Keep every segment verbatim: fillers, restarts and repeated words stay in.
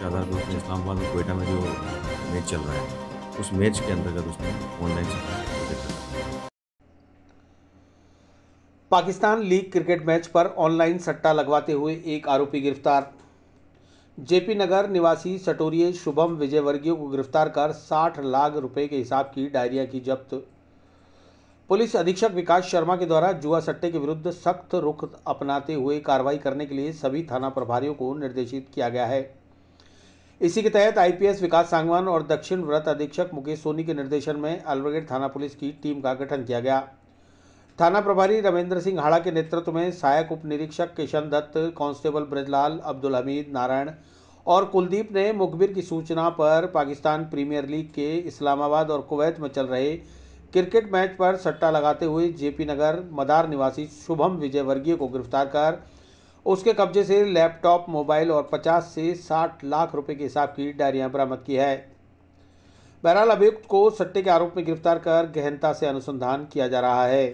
उसके आधार पर उसने इस्लामाबाद और क्वेटा में जो मैच चल रहा है उस मैच के अंतर्गत उसने ऑनलाइन सट्टा क्रिकेट का करता है। पाकिस्तान लीग क्रिकेट मैच पर ऑनलाइन सट्टा लगवाते हुए एक आरोपी गिरफ्तार। जेपी नगर निवासी सटोरिये शुभम विजयवर्गीय को गिरफ्तार कर साठ लाख रुपए के हिसाब की डायरिया की जब्त। पुलिस अधीक्षक विकास शर्मा के द्वारा जुआ सट्टे के विरुद्ध सख्त रुख अपनाते हुए कार्रवाई करने के लिए सभी थाना प्रभारियों को निर्देशित किया गया है। इसी के तहत आईपीएस विकास सांगवान और दक्षिण व्रत अधीक्षक मुकेश सोनी के निर्देशन में अलबरगेट थाना पुलिस की टीम का गठन किया गया। थाना प्रभारी रमेंद्र सिंह हाड़ा के नेतृत्व में सहायक उप निरीक्षक किशन दत्त, कांस्टेबल ब्रजलाल, अब्दुल हमीद, नारायण और कुलदीप ने मुखबिर की सूचना पर पाकिस्तान प्रीमियर लीग के इस्लामाबाद और कुवैत में चल रहे क्रिकेट मैच पर सट्टा लगाते हुए जेपी नगर मदार निवासी शुभम विजयवर्गीय को गिरफ्तार कर उसके कब्जे से लैपटॉप, मोबाइल और पचास से साठ लाख रुपए के हिसाब की डायरियां बरामद की है। बहरहाल अभियुक्त को सट्टे के आरोप में गिरफ्तार कर गहनता से अनुसंधान किया जा रहा है।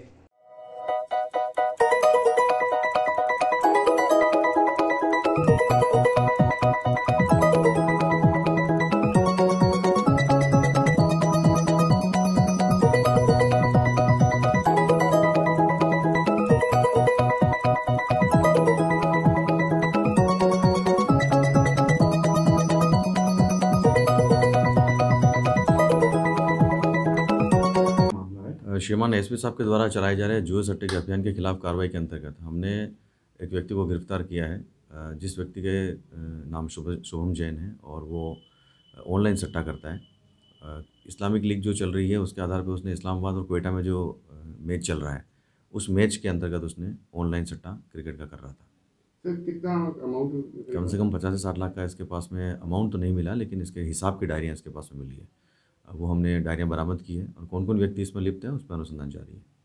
श्रीमान एसपी साहब के द्वारा चलाए जा रहे जुए सट्टे के अभियान के खिलाफ कार्रवाई के अंतर्गत हमने एक व्यक्ति को गिरफ्तार किया है, जिस व्यक्ति के नाम शुभम जैन है और वो ऑनलाइन सट्टा करता है। इस्लामिक लीग जो चल रही है उसके आधार पर उसने इस्लामाबाद और क्वेटा में जो मैच चल रहा है उस मैच के अंतर्गत उसने ऑनलाइन सट्टा क्रिकेट का कर रहा था। सर कितना अमाउंट? कम से कम पचास से साठ लाख का इसके पास में अमाउंट तो नहीं मिला, लेकिन इसके हिसाब की डायरियाँ इसके पास में मिली है। वो हमने डायरियाँ बरामद की है और कौन कौन व्यक्ति इसमें लिप्त है उस पर अनुसंधान जारी है।